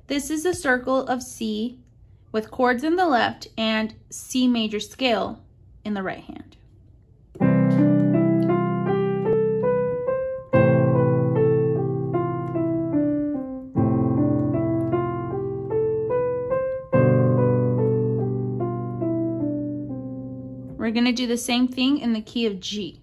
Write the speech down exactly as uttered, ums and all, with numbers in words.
This is a circle of C with chords in the left and C major scale in the right hand. We're going to do the same thing in the key of G.